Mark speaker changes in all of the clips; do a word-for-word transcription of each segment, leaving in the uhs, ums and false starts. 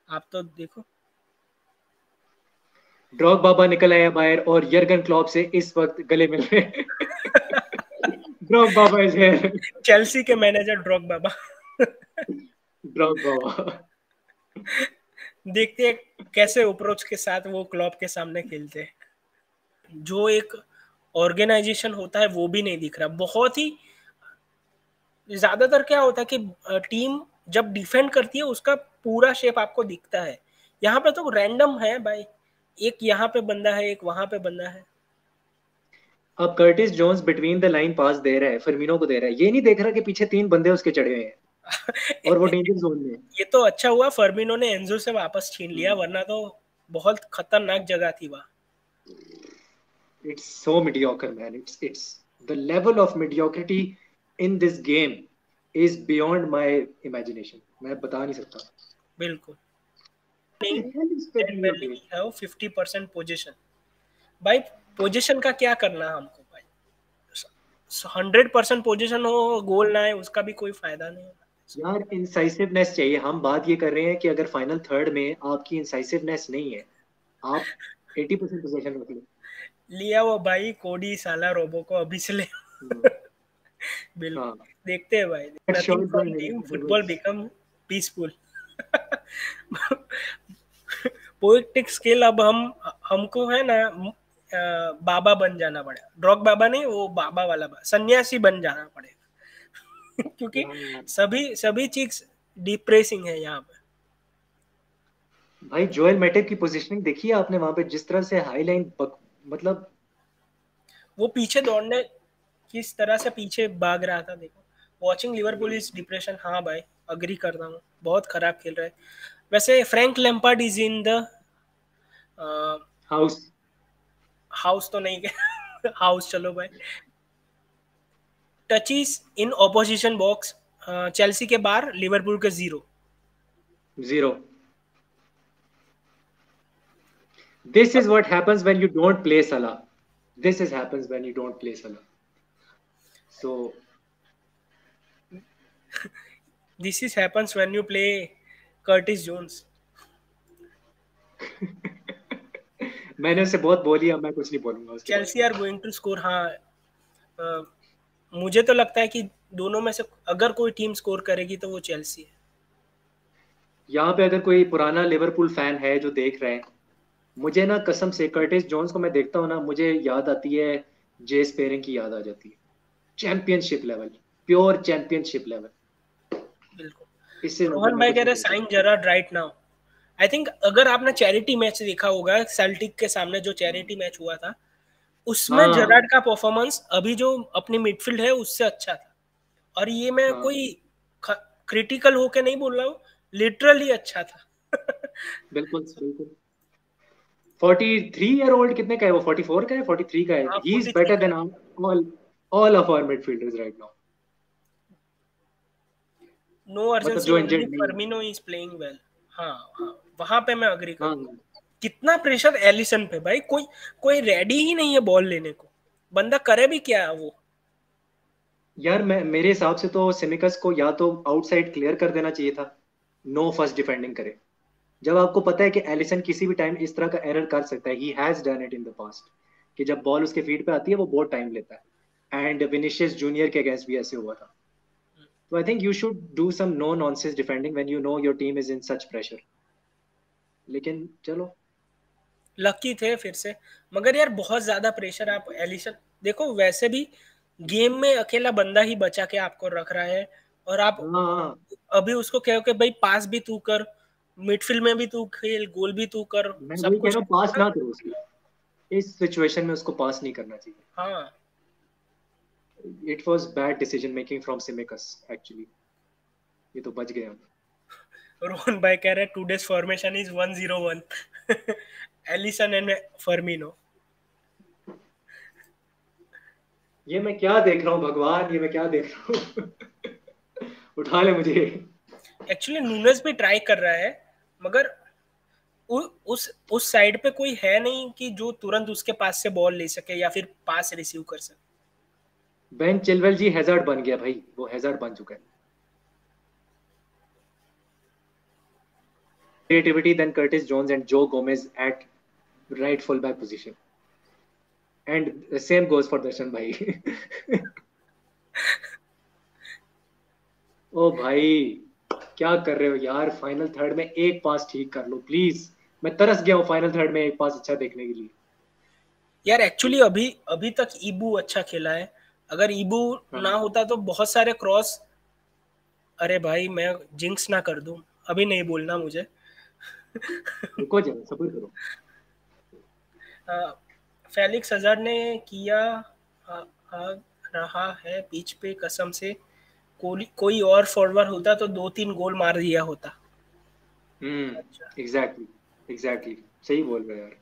Speaker 1: आप तो देखो।
Speaker 2: ड्रॉग बाबा निकल आया बाहर और यर्गन क्लॉप से इस वक्त गले मिल रहे हैं। Drogba is here.
Speaker 1: Chelsea के manager Drogba.
Speaker 2: Drogba.
Speaker 1: देखते हैं कैसे अप्रोच के साथ वो क्लॉप के सामने खेलते हैं। जो एक ऑर्गेनाइजेशन होता है वो भी नहीं दिख रहा। बहुत ही ज्यादातर क्या होता है कि टीम जब डिफेंड करती है उसका पूरा शेप आपको दिखता है। यहाँ पे तो रैंडम है भाई, एक यहाँ पे बंदा है, एक वहां पे बंदा है।
Speaker 2: अब Curtis Jones between the line pass दे रहा है, फर्मिनो को दे रहा है, ये नहीं देख रहा कि पीछे तीन बंदे उसके चढ़े हुए हैं और वो डेंजर जोन में है।
Speaker 1: ये तो अच्छा हुआ फर्मिनो ने एंजो से वापस छीन लिया,
Speaker 2: हम्म।
Speaker 1: वरना तो बहुत खतरनाक जगह थी वहां।
Speaker 2: It's so mediocre, man. It's it's the level of mediocrity in this game is beyond my imagination. मैं बता नहीं सकता.
Speaker 1: बिल्कुल
Speaker 2: What
Speaker 1: नहीं।
Speaker 2: the hell is
Speaker 1: dead
Speaker 2: Fabinho doing?
Speaker 1: बेलिंग है फिफ्टी परसेंट पोजीशन। भाई पोजीशन का क्या करना है हमको भाई? हंड्रेड परसेंट पोजीशन हो गोल ना है उसका भी कोई फायदा नहीं है।
Speaker 2: यार इंसाइसिवनेस चाहिए. हम बात ये कर रहे हैं कि अगर फाइनल थर्ड में आपकी इंसाइसिवनेस नहीं है, आप एटी परसेंट पोजीशन रख लो.
Speaker 1: लिया वो भाई कोडी साला रोबो को अभी से ले।
Speaker 2: हम्म,
Speaker 1: बिल्कुल।
Speaker 2: हाँ.
Speaker 1: देखते हैं भाई,
Speaker 2: That
Speaker 1: nothing
Speaker 2: showed
Speaker 1: from
Speaker 2: the
Speaker 1: team football
Speaker 2: levels.
Speaker 1: Become peaceful. Poetic skill अब हम हमको है ना, अ, बाबा बन जाना पड़ेगा। ड्रॉग बाबा नहीं, वो बाबा वाला बा, सन्यासी बन जाना पड़ेगा। क्योंकि
Speaker 2: यार
Speaker 1: सभी सभी चीज डिप्रेसिंग है यहाँ पे।
Speaker 2: भाई जोएल मेटिप की पोजीशनिंग देखी है आपने वहां पे, जिस तरह से हाई लाइन बक, मतलब
Speaker 1: वो पीछे दौड़ने किस तरह से पीछे भाग रहा था देखो। वॉचिंग लिवरपूल इज डिप्रेशन, हाँ भाई अग्री करता हूँ, बहुत खराब खेल रहा है। वैसे Frank Lampard is in the
Speaker 2: house.
Speaker 1: House तो नहीं गया। हाउस चलो भाई। Touches in opposition box, Chelsea के बाहर, लिवरपूल के zero.
Speaker 2: Zero. This is what happens when you don't play Salah. This is happens when you don't play Salah. So
Speaker 1: this is happens when you play Curtis Jones.
Speaker 2: मैंने उससे बहुत बोली, अब मैं कुछ नहीं बोलूंगा उसके बारे
Speaker 1: चेल्सी आर
Speaker 2: में.
Speaker 1: गोइंग टू स्कोर, हाँ। अ, मुझे तो लगता है कि दोनों में से अगर कोई टीम स्कोर करेगी तो वो चेल्सी है।
Speaker 2: यहाँ पे अगर कोई पुराना लिवरपूल फैन है जो देख रहे हैं, मुझे ना कसम से कर्टिस जोन्स को मैं देखता हूँ ना, मुझे याद आती है, जे स्पेरिंग की याद आ जाती है. Championship level, pure championship level. इससे
Speaker 1: बिल्कुल।
Speaker 2: ऊपर
Speaker 1: रोहन
Speaker 2: मैं
Speaker 1: भाई
Speaker 2: कुछ
Speaker 1: कह
Speaker 2: नहीं
Speaker 1: रहे
Speaker 2: बोल
Speaker 1: साइन
Speaker 2: सकता.
Speaker 1: Gerrard right now. I think अगर आपने चैरिटी मैच देखा होगा सेल्टिक के सामने, जो चैरिटी मैच हुआ था उसमें
Speaker 2: हाँ.
Speaker 1: जरार्ड का परफॉर्मेंस अभी जो अपनी मिडफील्ड है उससे अच्छा था। और ये मैं
Speaker 2: हाँ
Speaker 1: कोई क्रिटिकल होके नहीं बोल रहा हूँ, लिटरली अच्छा था।
Speaker 2: बिल्कुल बिल्कुल. फोर्टी थ्री ईयर ओल्ड कितने का है वो? फोर्टी फोर का है, फोर्टी थ्री का है.
Speaker 1: हाँ
Speaker 2: he is
Speaker 1: forty three
Speaker 2: better
Speaker 1: का
Speaker 2: देन
Speaker 1: है।
Speaker 2: All all of our midfielders right now.
Speaker 1: No
Speaker 2: मतलब
Speaker 1: अर्जेंसी,
Speaker 2: जो
Speaker 1: ओनली
Speaker 2: इंजर्ड नहीं है.
Speaker 1: Firmino is playing well. हाँ हाँ, वहां पे मैं अग्री
Speaker 2: हाँ.
Speaker 1: करूंगा। कितना प्रेशर एलिसन पे भाई, कोई कोई रेडी ही नहीं है बॉल लेने को। बंदा करे भी क्या है वो।
Speaker 2: यार मैं मेरे हिसाब से तो सिमिकस को या तो आउटसाइड क्लियर कर देना चाहिए था, नो फर्स्ट डिफेंडिंग करे. जब आपको पता है कि एलिसन किसी भी टाइम इस तरह का एरर कर सकता है, he has done it in the past, कि जब बॉल उसके फीट पे आती है वो बहुत टाइम लेता है. एंड विनिशियस जूनियर के अगेंस्ट भी ऐसे हुआ था. तो I think you should do some no nonsense defending when you know your team is in such pressure. लेकिन चलो.
Speaker 1: लकी थे फिर से। मगर यार बहुत ज्यादा प्रेशर आप एलिसन देखो, वैसे भी गेम में अकेला बंदा ही बचा के आपको रख रहा है, और आप
Speaker 2: हाँ.
Speaker 1: अभी उसको कहो कि भाई पास भी तू कर, मिडफील्ड में भी तू खेल, गोल भी तू कर,
Speaker 2: मैं वही
Speaker 1: सब
Speaker 2: कह
Speaker 1: कुछ
Speaker 2: रहा हूँ, पास
Speaker 1: कर।
Speaker 2: ना करो उसको. इस सिचुएशन में उसको पास नहीं करना चाहिए.
Speaker 1: हाँ।
Speaker 2: It was bad decision making from Tsimikas actually. ये तो बच गए हम.
Speaker 1: रोहन भाई कह रहे today's formation is one zero one. Alisson and Firmino.
Speaker 2: ये मैं क्या देख रहा हूँ भगवान, ये मैं क्या देख रहा हूँ. उठा ले मुझे.
Speaker 1: एक्चुअली नूनेस भी ट्राई कर रहा है, मगर उ, उस उस साइड पे कोई है नहीं कि जो तुरंत उसके पास से बॉल ले सके या फिर पास रिसीव कर सके।
Speaker 2: बेन चिलवेल जी हैजार्ड बन गया भाई, वो हैजार्ड बन चुका है. creativity than Curtis Jones and Joe Gomez at right fullback position. And the same goes for Darshan भाई. ओ भाई क्या कर रहे हो यार, फाइनल थर्ड में एक पास ठीक कर लो प्लीज. मैं तरस गया हूँ फाइनल थर्ड में एक पास अच्छा देखने के लिए.
Speaker 1: यार एक्चुअली अभी अभी तक ईबू अच्छा खेला है. अगर ईबू
Speaker 2: हाँ.
Speaker 1: ना होता तो बहुत सारे क्रॉस. अरे भाई मैं जिंक्स ना कर दूं, अभी नहीं बोलना मुझे.
Speaker 2: रुको जरा सब्र करो.
Speaker 1: फेलिक्स अजहर ने किया आ, आ रहा है पिच पे कसम से. कोई कोई और फॉरवर्ड होता तो दो तीन गोल मार दिया होता.
Speaker 2: हम्म
Speaker 1: अच्छा.
Speaker 2: एग्जैक्टली एग्जैक्टली सही बोल रहे हो यार.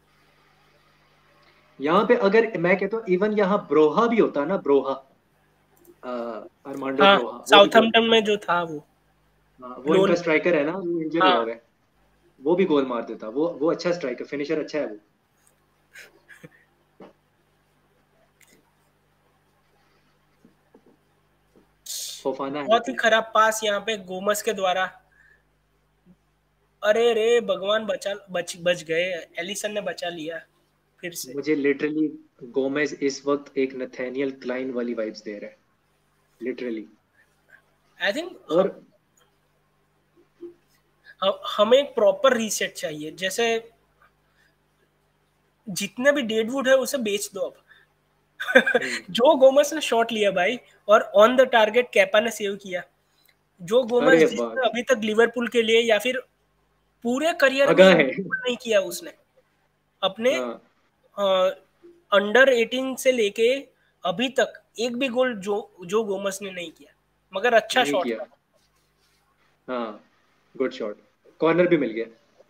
Speaker 2: यहाँ पे अगर मैं कहता हूँ इवन यहाँ ब्रोहा भी होता ना, ब्रोहा, अरमांडो
Speaker 1: हाँ,
Speaker 2: ब्रोहा, वो भी गोल.
Speaker 1: साउथहैम्पटन में जो था वो
Speaker 2: हाँ, वो इनका
Speaker 1: लोन.
Speaker 2: स्ट्राइकर है ना, वो इंजर हुआ
Speaker 1: हाँ.
Speaker 2: हुआ है. वो भी गोल मार देता. वो वो अच्छा स्ट्राइकर, फिनिशर अच्छा है वो. फोफाना है.
Speaker 1: बहुत ही खराब पास यहाँ पे गोमस के द्वारा. अरे रे भगवान, बचा बच बच गए. एलिसन ने बचा लिया फिर से.
Speaker 2: मुझे लिटरली गोमेज इस वक्त एक नथानियल क्लाइन वाली वाइब्स दे रहा है लिटरली.
Speaker 1: आई थिंक
Speaker 2: और
Speaker 1: हमें एक प्रॉपर रीसेट चाहिए. जैसे जितने भी डेडवुड है उसे बेच दो अब. जो गोमस ने शॉट लिया भाई, और ऑन द टारगेट कैपा ने सेव किया. जो गोमस
Speaker 2: अरे
Speaker 1: जिसने
Speaker 2: बात
Speaker 1: अभी तक लिवरपूल के लिए या फिर पूरे करियर में
Speaker 2: भगा है.
Speaker 1: नहीं किया उसने अपने
Speaker 2: हाँ
Speaker 1: अंडर एटीन से लेके अभी तक एक भी गोल जो जो गोमस ने नहीं किया, मगर अच्छा
Speaker 2: नहीं
Speaker 1: शॉट
Speaker 2: किया.
Speaker 1: था.
Speaker 2: हाँ गुड शॉट, कॉर्नर भी मिल गया.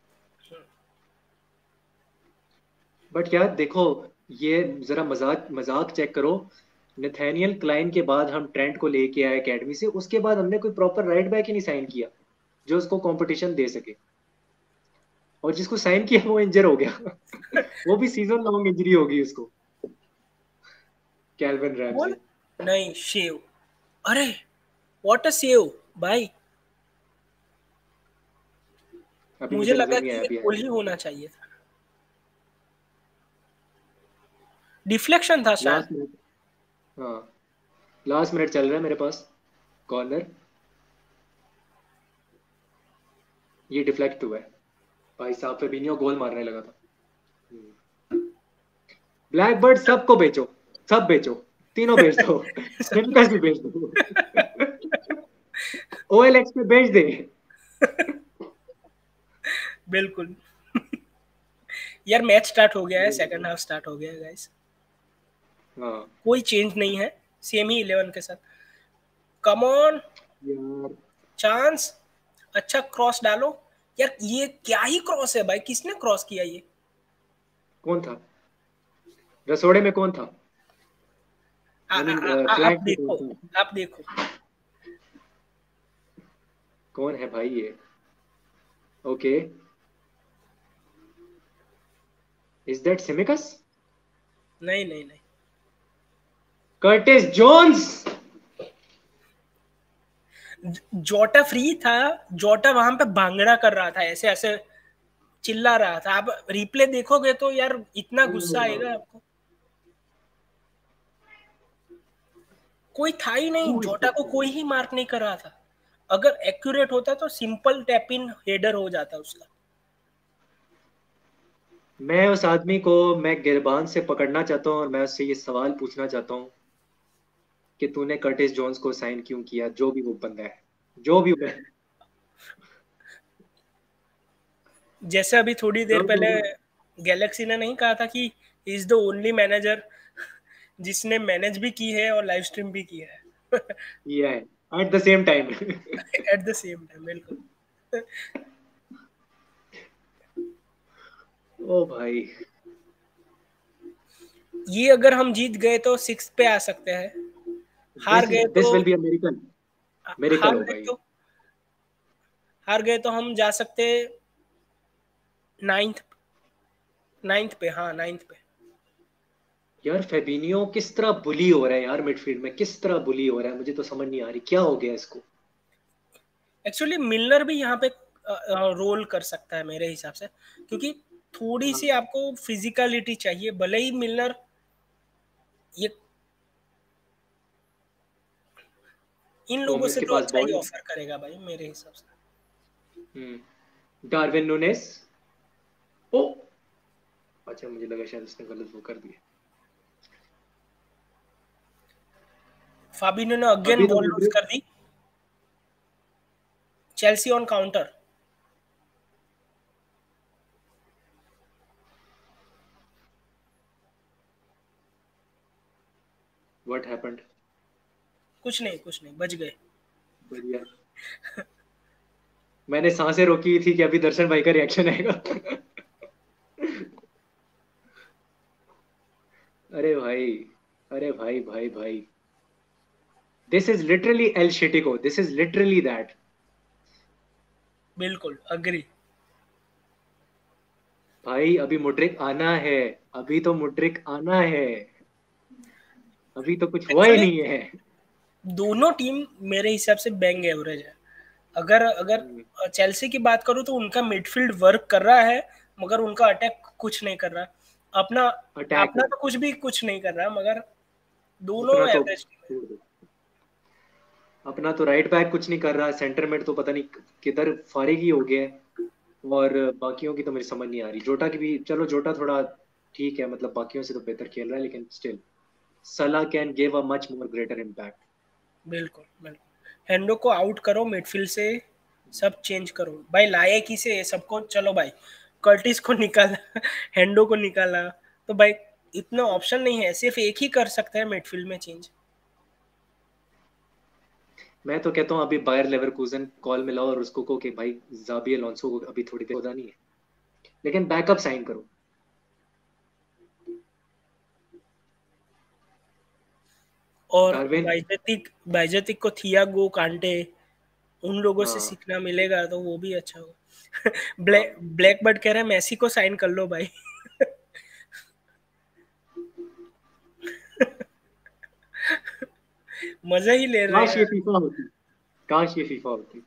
Speaker 2: बट यार देखो, ये जरा मजाक मजाक चेक करो. नथानियल क्लाइन के बाद हम ट्रेंट को लेके आए एकेडमी से, उसके बाद हमने कोई प्रॉपर राइट बैक ही नहीं साइन किया जो उसको कंपटीशन दे सके. और जिसको साइन किया वो इंजर हो गया. वो भी सीजन लॉन्ग इंजरी होगी उसको. Calvin Ramsay.
Speaker 1: नहीं, शेव. अरे व्हाट अ सेव भाई.
Speaker 2: अभी
Speaker 1: मुझे
Speaker 2: मुझे
Speaker 1: लगा
Speaker 2: नजर नहीं
Speaker 1: कि
Speaker 2: आया
Speaker 1: ये
Speaker 2: अभी
Speaker 1: गोल ही होना चाहिए था. डिफ्लेक्शन था शायद.
Speaker 2: Last minute. हाँ लास्ट मिनट चल रहा है मेरे पास. कॉर्नर, ये डिफ्लेक्ट हुआ है. भाई साहब फेबिनियो गोल मारने लगा था. ब्लैकबर्ड सबको बेचो, सब बेचो, तीनों बेच दो. सिम्पस भी बेच दो. ओएलएक्स पे बेच दे.
Speaker 1: बिल्कुल. यार मैच स्टार्ट हो गया है, सेकंड हाफ स्टार्ट हो गया है गाइस.
Speaker 2: हाँ
Speaker 1: कोई चेंज नहीं है, सेम ही इलेवन के साथ. कम ऑन,
Speaker 2: यार.
Speaker 1: चांस. अच्छा क्रॉस डालो. यार ये क्या ही क्रॉस है भाई, किसने क्रॉस किया ये?
Speaker 2: कौन था रसोड़े में, कौन था?
Speaker 1: आ,
Speaker 2: आई
Speaker 1: आ,
Speaker 2: मीन
Speaker 1: आ, आ,
Speaker 2: फ्लैग
Speaker 1: आप
Speaker 2: पे
Speaker 1: देखो,
Speaker 2: कौन था?
Speaker 1: आप देखो.
Speaker 2: कौन है भाई ये? Okay, is that Tsimikas?
Speaker 1: नहीं नहीं नहीं.
Speaker 2: Curtis Jones.
Speaker 1: जोटा फ्री था. जोटा वहां पे भांगड़ा कर रहा था, ऐसे ऐसे चिल्ला रहा था. आप रिप्ले देखोगे तो यार इतना गुस्सा आएगा आपको. कोई था ही नहीं, जोटा को कोई ही मार्क नहीं कर रहा था. अगर एक्यूरेट होता तो सिंपल टैप इन हेडर हो जाता उसका.
Speaker 2: मैं उस आदमी को मैं गिरबान से पकड़ना चाहता हूँ और मैं उससे ये सवाल पूछना चाहता हूँ कि तूने कर्टिस जोन्स को साइन क्यों किया, जो भी वो बंदा है, जो भी वो है.
Speaker 1: जैसे अभी थोड़ी देर पहले गैलेक्सी ने नहीं कहा था कि इज द ओनली मैनेजर जिसने मैनेज भी की है और लाइव स्ट्रीम भी की है.
Speaker 2: ये है at the same time.
Speaker 1: At the same time, बिल्कुल.
Speaker 2: ओ भाई,
Speaker 1: ये अगर हम जीत गए तो सिक्स पे आ सकते हैं. हार गए
Speaker 2: दिस
Speaker 1: तो
Speaker 2: will be a miracle. Miracle
Speaker 1: हार
Speaker 2: होगा
Speaker 1: गए
Speaker 2: ये.
Speaker 1: तो हार गए तो हम जा सकते नाइन्थ नाइन्थ पे. हाँ नाइन्थ पे.
Speaker 2: यार फेबिनियो किस तरह बुली हो रहा है यार, मिडफील्ड में किस तरह बुली हो रहा है, मुझे तो समझ नहीं आ रही क्या हो गया इसको.
Speaker 1: एक्चुअली मिलनर भी यहाँ पे रोल कर सकता है मेरे हिसाब से, क्योंकि थोड़ी सी
Speaker 2: हाँ,
Speaker 1: आपको फिजिकलिटी चाहिए, भले ही मिलर ये इन लोगों
Speaker 2: गोमेज
Speaker 1: से
Speaker 2: के
Speaker 1: तो
Speaker 2: पास
Speaker 1: अच्छा ही
Speaker 2: बॉल।
Speaker 1: ऑफर करेगा भाई मेरे हिसाब से।
Speaker 2: हम्म डार्विन नूनेस। ओ, अच्छा मुझे लगा शायद उसने गलत वो कर दिया।
Speaker 1: फाबिनो ने अगेन
Speaker 2: अभी तो
Speaker 1: बॉल लूज
Speaker 2: मुद्रिक।
Speaker 1: कर दी, Chelsea on counter.
Speaker 2: What happened?
Speaker 1: कुछ नहीं कुछ नहीं, बच गए।
Speaker 2: बढ़िया। मैंने सांसें रोकी थी कि अभी दर्शन भाई का रिएक्शन आएगा। अरे भाई, अरे भाई भाई भाई, दिस इज लिटरली एल शिटिको, दिस इज लिटरली दैट।
Speaker 1: बिल्कुल अग्री।
Speaker 2: भाई अभी मुड्रिक आना है, अभी तो मुड्रिक आना है, अभी तो कुछ हुआ ही
Speaker 1: एक्चुअली
Speaker 2: नहीं है।
Speaker 1: दोनों टीम मेरे हिसाब से बैंग एवरेज है। अगर अगर चेल्सी की बात करूं तो उनका मिडफील्ड वर्क कर रहा है, मगर उनका अटैक कुछ नहीं कर रहा। अपना
Speaker 2: अटैक
Speaker 1: अपना तो कुछ भी कुछ नहीं कर रहा, मगर दोनों
Speaker 2: अपना तो
Speaker 1: एवरेज टीम है।
Speaker 2: छोड़ दो। अपना तो राइट बैक कुछ नहीं कर रहा, सेंटर में तो पता नहीं किधर फारिग ही हो गया है। और बाकियों की तो मुझे समझ नहीं आ रही। जोटा की भी चलो, जोटा थोड़ा ठीक है, मतलब बाकियों से तो बेहतर खेल रहा है, लेकिन still Salah can give a much more greater impact.
Speaker 1: बिल्कुल बिल्कुल, हेंडो को आउट करो मिडफील्ड से, सब चेंज करो भाई, लायक ही से सबको। चलो भाई, कर्टिस को निकाला, हेंडो को निकाला, तो भाई इतना ऑप्शन नहीं है, सिर्फ एक ही कर सकते हैं मिडफील्ड में चेंज।
Speaker 2: मैं तो कहता हूँ अभी बायर लेवरकुजन कॉल मिलाओ और उसको कहो कि भाई जाबी अलोंसो को अभी थोड़ी देर होता नहीं है, लेकिन बैकअप साइन करो।
Speaker 1: और
Speaker 2: डार्विन।
Speaker 1: बाइजेटिक बाइजेटिक को थियागो कांटे उन लोगों से
Speaker 2: हाँ
Speaker 1: सीखना मिलेगा तो वो भी अच्छा होगा। ब्लैक
Speaker 2: हाँ।
Speaker 1: ब्लैकबर्ड कह रहे हैं मेसी को साइन कर लो भाई। मजा ही ले रहे
Speaker 2: काश ये
Speaker 1: हैं।
Speaker 2: फीफा होती, काश ये फीफा होती।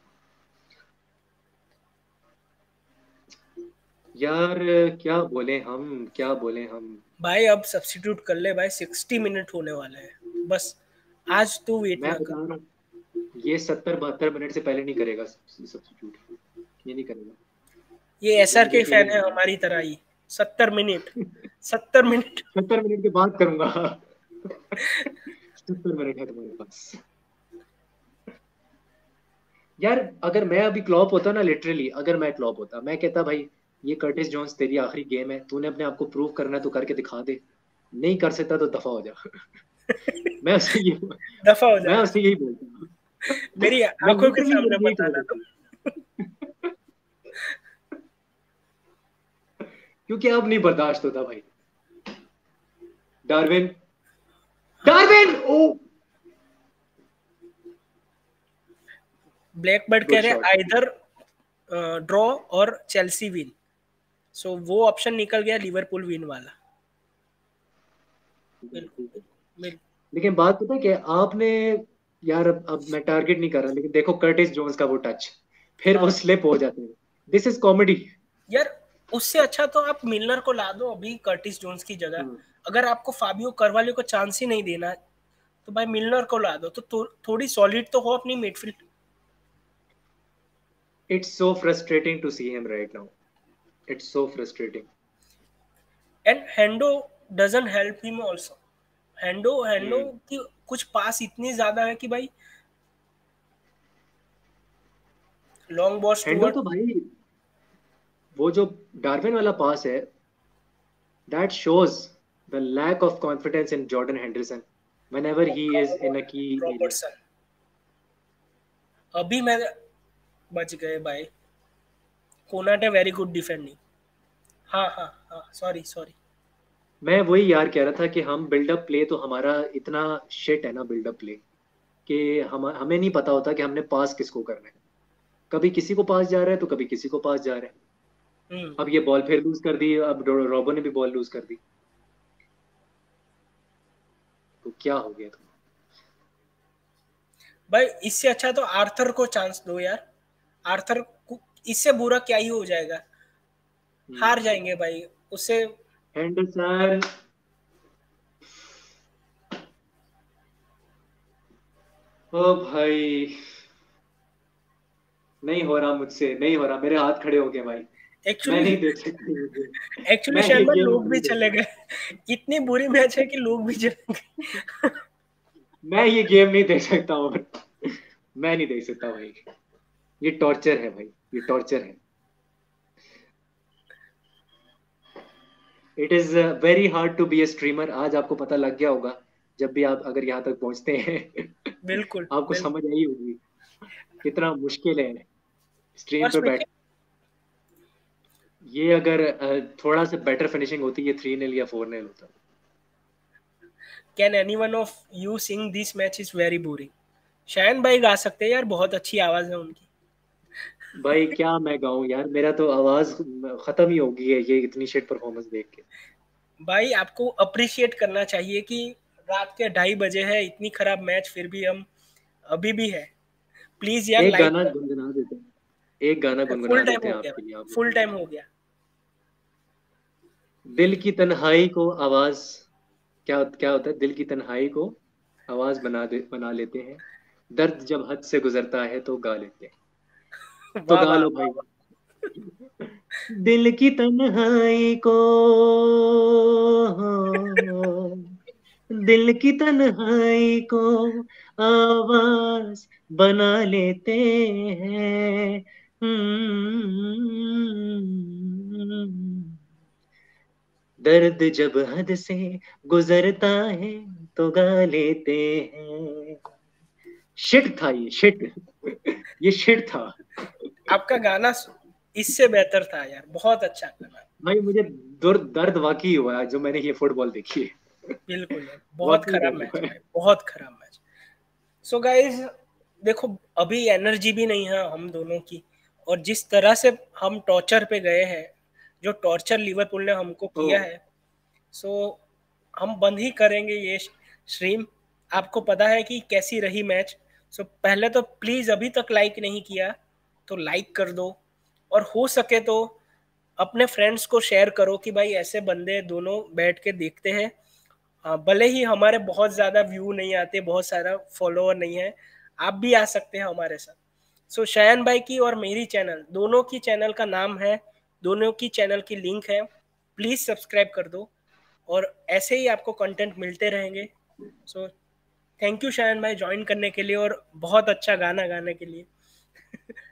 Speaker 2: यार क्या बोले हम, क्या बोले हम।
Speaker 1: भाई अब सब्स्टिट्यूट कर ले भाई, सिक्सटी मिनट होने वाले हैं बस, आज तू वेट
Speaker 2: मैं
Speaker 1: ना कर।
Speaker 2: बता रहा हूँ, ये सत्तर बहत्तर मिनट से पहले नहीं करेगा सब्स्टिट्यूट, ये नहीं करेगा।
Speaker 1: ये
Speaker 2: ये
Speaker 1: एसआर
Speaker 2: मुझे
Speaker 1: के फैन
Speaker 2: फीलिंग
Speaker 1: है
Speaker 2: आ रही
Speaker 1: हमारी तरह ही। सत्तर मिनट, सत्तर मिनट।
Speaker 2: है। सत्तर मिनट के बाद करूंगा। सत्तर मिनट है तुम्हारे पास। यार अगर मैं अभी क्लॉप होता ना, लिटरली अगर मैं क्लॉप होता, मैं कहता भाई ये कर्टिस जोन्स तेरी आखिरी गेम है, तूने अपने आप को प्रूव करना है तो करके दिखा दे, नहीं कर सकता तो दफा हो जा। मैं उसे ये
Speaker 1: दफा हो
Speaker 2: मैं
Speaker 1: जाना,
Speaker 2: उसे यही बोलता हूँ।
Speaker 1: मेरी
Speaker 2: मैं
Speaker 1: आंखों के
Speaker 2: लिटरली
Speaker 1: सामने
Speaker 2: यही
Speaker 1: बताना
Speaker 2: बोलता
Speaker 1: तो।
Speaker 2: हूँ। क्योंकि अब नहीं बर्दाश्त होता भाई। डार्विन, डार्विन ओ,
Speaker 1: ब्लैकबर्ड कह
Speaker 2: गुड
Speaker 1: रहे हैं
Speaker 2: शॉट।
Speaker 1: आइदर ड्रॉ और चेल्सी विन, सो वो ऑप्शन निकल गया लिवरपूल विन वाला। बिल्कुल बिल्कुल बिल्कुल।
Speaker 2: लेकिन बात पता है क्या आपने, यार अब अब मैं टारगेट नहीं कर रहा, लेकिन देखो कर्टिस जोन्स का वो टच, फिर वो
Speaker 1: हाँ
Speaker 2: स्लिप हो जाते हैं। This is comedy.
Speaker 1: यार, उससे अच्छा तो आप मिलनर को ला दो अभी कर्टिस जोन्स की जगह। अगर आपको फाबियो करवालियो को चांस ही नहीं देना, तो भाई मिलनर को ला दो, तो थो, थोड़ी सॉलिड तो हो अपनी midfield.
Speaker 2: It's so frustrating to see him right now, it's so frustrating.
Speaker 1: And Hendo doesn't help him also. Hendo Hendo की कुछ पास इतनी ज्यादा है कि भाई लॉन्ग बॉल
Speaker 2: हेंडो
Speaker 1: टूवर्ड।
Speaker 2: तो भाई, वो जो डार्विन वाला पास है, that shows the lack of confidence in Jordan Henderson whenever he is in a key area.
Speaker 1: Robertson अभी मैं बच गए भाई। Konate very good defending. हाँ हाँ हाँ, सॉरी सॉरी।
Speaker 2: मैं वही यार कह रहा था कि हम बिल्डअप प्ले तो हमारा इतना शिट है ना, बिल्डअप प्ले, कि हम हमें नहीं पता होता कि हमने पास किसको करना है। कभी किसी को पास जा रहा है तो कभी किसी को पास जा रहा है।
Speaker 1: हम्म।
Speaker 2: अब ये बॉल फिर लूज कर दी, अब रोबो ने भी बॉल लूज कर दी, तो क्या हो गया तुम।
Speaker 1: भाई इससे अच्छा तो आर्थर को चांस दो यार। आर्थर को इससे बुरा क्या ही हो जाएगा, हार जाएंगे भाई उससे।
Speaker 2: हेंडरसन ओ भाई, नहीं हो रहा मुझसे, नहीं हो रहा, मेरे हाथ खड़े हो गए भाई। मैं
Speaker 1: एक्चुअली
Speaker 2: नहीं देख सकता ये गेम।
Speaker 1: एक्चुअली
Speaker 2: मैं ये
Speaker 1: शर्मा
Speaker 2: गेम
Speaker 1: लोग भी
Speaker 2: नहीं देख
Speaker 1: चले गए, इतनी बुरी मैच है कि लोग भी चले गए।
Speaker 2: मैं ये गेम नहीं देख सकता और मैं नहीं देख सकता भाई। ये टॉर्चर है भाई, ये टॉर्चर है। It is very hard to be a streamer. आज आपको पता लग गया होगा, जब भी आप अगर यहाँ तक पहुंचते हैं
Speaker 1: बिल्कुल
Speaker 2: आपको
Speaker 1: बिल्कुल।
Speaker 2: समझ आई होगी कितना मुश्किल है स्ट्रीम
Speaker 1: और
Speaker 2: पे
Speaker 1: स्पेशली
Speaker 2: बैठ। ये अगर अ, थोड़ा सा बेटर फिनिशिंग होती, ये थ्री नेल या फोर नेल होता।
Speaker 1: Can anyone of you sing this match is very boring. Shayan भाई गा सकते हैं यार, बहुत अच्छी आवाज है उनकी।
Speaker 2: भाई क्या मैं गाऊं यार, मेरा तो आवाज खत्म ही हो गई है ये इतनी शिट परफॉर्मेंस देख के।
Speaker 1: भाई आपको अप्रिशिएट करना चाहिए कि रात के ढाई बजे है, इतनी खराब मैच फिर भी हम अभी भी है। प्लीज यार
Speaker 2: एक
Speaker 1: लाइक
Speaker 2: गाना
Speaker 1: कर।
Speaker 2: गुनगुना देते हैं, एक गाना
Speaker 1: फुल
Speaker 2: गुनगुना
Speaker 1: टाइम
Speaker 2: देते
Speaker 1: हो
Speaker 2: हैं
Speaker 1: गया
Speaker 2: आपके लिए,
Speaker 1: भाई,
Speaker 2: आप
Speaker 1: फुल
Speaker 2: बताइए।
Speaker 1: टाइम हो गया।
Speaker 2: दिल की तन्हाई को आवाज, क्या क्या होता है, दिल की तन्हाई को आवाज बना दे बना लेते हैं, दर्द जब हद से गुजरता है तो गा लेते हैं। तो
Speaker 1: वाह
Speaker 2: गा
Speaker 1: वाह
Speaker 2: लो
Speaker 1: वाह
Speaker 2: भाई।
Speaker 1: वाह।
Speaker 2: दिल की तन्हाई को, दिल की तन्हाई को आवाज बना लेते हैं। हम्म, दर्द जब हद से गुजरता है तो गा लेते हैं। शिट था ये, शिट ये शिट था।
Speaker 1: आपका गाना इससे बेहतर था यार, बहुत अच्छा गाना।
Speaker 2: भाई मुझे दर्द दर्द वाकई हुआ है जो मैंने ये फुटबॉल देखी है।
Speaker 1: बिल्कुल यार, बहुत
Speaker 2: वाकई
Speaker 1: खराब
Speaker 2: दर्द
Speaker 1: मैच
Speaker 2: हुआ है।
Speaker 1: भाई, बहुत खराब मैच। सो गाइज देखो, अभी एनर्जी भी नहीं है हम दोनों की, और जिस तरह से हम टॉर्चर पे गए हैं, जो टॉर्चर लिवरपूल ने हमको
Speaker 2: ओ
Speaker 1: किया है, सो हम बंद ही करेंगे ये स्ट्रीम। आपको पता है कि कैसी रही मैच। सो पहले तो प्लीज, अभी तक लाइक नहीं किया तो लाइक कर दो, और हो सके तो अपने फ्रेंड्स को शेयर करो कि भाई ऐसे बंदे दोनों बैठ के देखते हैं। हाँ, भले ही हमारे बहुत ज्यादा व्यू नहीं आते, बहुत सारा फॉलोअर नहीं है, आप भी आ सकते हैं हमारे साथ। सो so, शयन भाई की और मेरी चैनल, दोनों की चैनल का नाम है, दोनों की चैनल की लिंक है, प्लीज सब्सक्राइब कर दो, और ऐसे ही आपको कंटेंट मिलते रहेंगे। सो थैंक यू शयन भाई ज्वाइन करने के लिए और बहुत अच्छा गाना गाने के लिए।